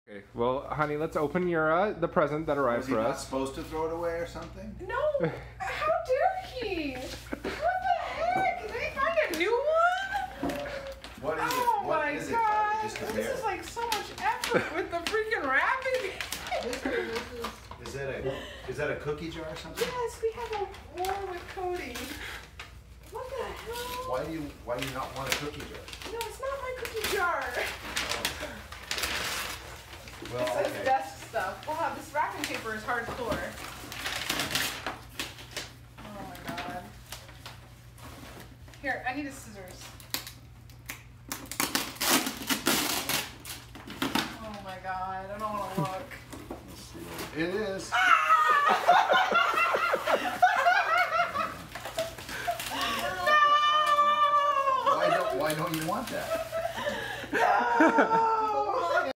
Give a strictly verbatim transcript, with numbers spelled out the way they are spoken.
Okay, well, honey, let's open your uh, the present that arrived Was he for not us. supposed to throw it away or something? No! How dare he? What the heck? Did he find a new one? What is Oh it? What my is god! it? Just compare. This is like so much effort with the freaking wrapping. Is that a is that a cookie jar or something? Yes, we have a war with Cody. What the hell? Why do you why do you not want a cookie jar? No, it's not my cookie jar. Well, It says okay. desk stuff. Wow, this wrapping paper is hardcore. Oh my god. Here, I need a scissors. Oh my god, I don't want to look. It is. No! Why don't why don't you want that? No!